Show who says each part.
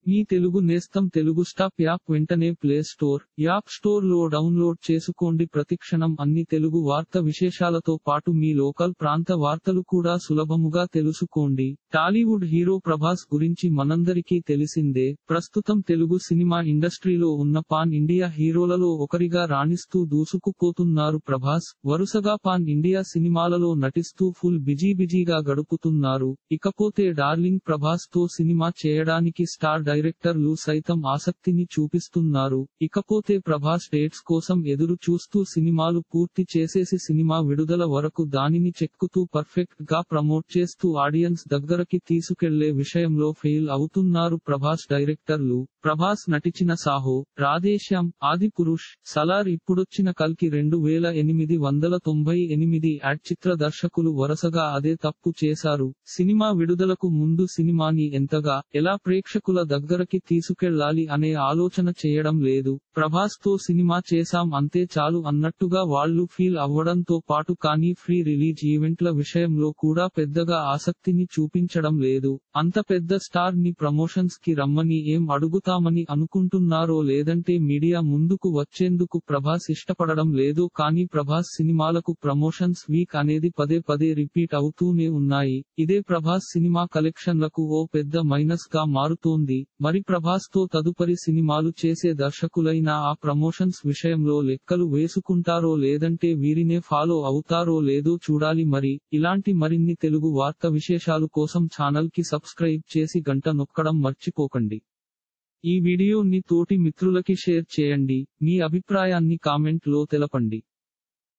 Speaker 1: మీ తెలుగు నేస్తం Telugu stop app వెంటనే play store, app store లో డౌన్లోడ్ చేసుకోండి. ప్రతిక్షణం అన్ని తెలుగు వార్త విశేషాలతో పాటు మీ లోకల్ ప్రాంత వార్తలు కూడా సులభముగా తెలుసుకోండి. టాలీవుడ్ హీరో ప్రభాస్ గురించి మనందరికీ తెలిసిందే. ప్రస్తుతం తెలుగు సినిమా ఇండస్ట్రీలో ఉన్న పాన్ ఇండియా హీరోలలో ఒకరిగా రాణిస్తూ దూసుకుపోతున్నారు ప్రభాస్. వరుసగా పాన్ ఇండియా సినిమాలలో నటిస్తూ ఫుల్ బిజీగా గడుపుతున్నారు. ఇకపోతే డార్లింగ్ ప్రభాస్ తో సినిమా చేయడానికి స్టార్ డైరెక్టర్లు సైతం ఆసక్తిని చూపిస్తున్నారు. ఇకపోతే ప్రభాస్ డేట్స్ కోసం ఎదురు చూస్తూ సినిమాలు పూర్తి చేసేసి సినిమా విడుదల వరకు దానిని చెక్కుతూ పర్ఫెక్ట్ గా ప్రమోట్ చేస్తూ ఆడియన్స్ దగ్గరకి తీసుకెళ్లే విషయంలో ఫెయిల్ అవుతున్నారు ప్రభాస్ డైరెక్టర్లు. ప్రభాస్ నటించిన సాహో, రాధేశ్యామ్, ఆదిపురుష్, సలార్, ఇప్పుడొచ్చిన కల్కి 2898 యాడ్ చిత్ర దర్శకులు వరుసగా అదే తప్పు చేశారు. సినిమా విడుదలకు ముందు సినిమాని ఎంతగా, ఎలా ప్రేక్షకుల దగ్గరకి తీసుకెళ్లాలి అనే ఆలోచన చేయడం లేదు. ప్రభాస్ తో సినిమా చేశాం అంతే చాలు అన్నట్టుగా వాళ్ళు ఫీల్ అవ్వడంతో పాటు కానీ ఫ్రీ రిలీజ్ ఈవెంట్ల విషయంలో కూడా పెద్దగా ఆసక్తిని చూపించడం లేదు. అంత పెద్ద స్టార్ ని ప్రమోషన్స్ కి రమ్మని ఏం అడుగుతామని అనుకుంటున్నారో లేదంటే మీడియా ముందుకు వచ్చేందుకు ప్రభాస్ ఇష్టపడడం లేదో కానీ ప్రభాస్ సినిమాలకు ప్రమోషన్స్ వీక్ అనేది పదే రిపీట్ అవుతూనే ఉన్నాయి. ఇదే ప్రభాస్ సినిమా కలెక్షన్లకు ఓ పెద్ద మైనస్ గా మారుతోంది. మరి ప్రభాస్ తో తదుపరి సినిమాలు చేసే దర్శకులైనా ఆ ప్రమోషన్స్ విషయంలో లెక్కలు వేసుకుంటారో లేదంటే వీరినే ఫాలో అవుతారో లేదో చూడాలి. మరి ఇలాంటి మరిన్ని తెలుగు వార్త విశేషాలు కోసం ఛానల్ కి సబ్స్క్రైబ్ చేసి గంట నొక్కడం మర్చిపోకండి. ఈ వీడియోని తోటి మిత్రులకి షేర్ చేయండి. మీ అభిప్రాయాన్ని కామెంట్ లో తెలపండి.